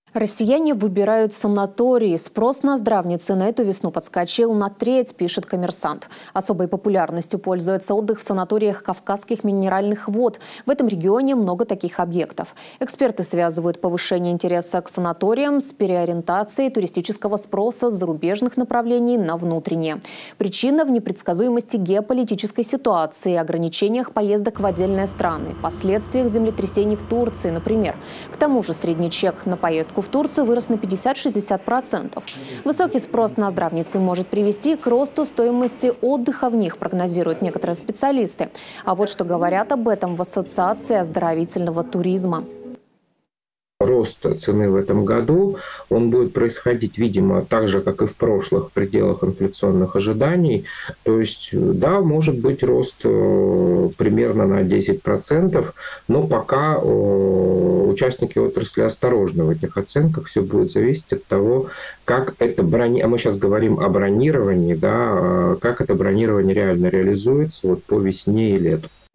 Россияне выбирают санатории. Спрос на здравницы на эту весну подскочил на треть, пишет «Коммерсант». Особой популярностью пользуется отдых в санаториях Кавказских минеральных вод. В этом регионе много таких объектов. Эксперты связывают повышение интереса к санаториям с переориентацией туристического спроса с зарубежных направлений на внутренние. Причина в непредсказуемости геополитической ситуации, ограничениях поездок в отдельные страны, последствиях землетрясений в Турции, например. К тому же средний чек на поездку в Турцию вырос на 50–60%. Высокий спрос на здравницы может привести к росту стоимости отдыха в них, прогнозируют некоторые специалисты. А вот что говорят об этом в Ассоциации оздоровительного туризма. Рост цены в этом году, он будет происходить, видимо, так же, как и в прошлых, в пределах инфляционных ожиданий. То есть, да, может быть рост примерно на 10%, но пока участники отрасли осторожны в этих оценках. Все будет зависеть от того, как это бронирование, а мы сейчас говорим о бронировании, да, как это бронирование реально реализуется вот по весне и лету.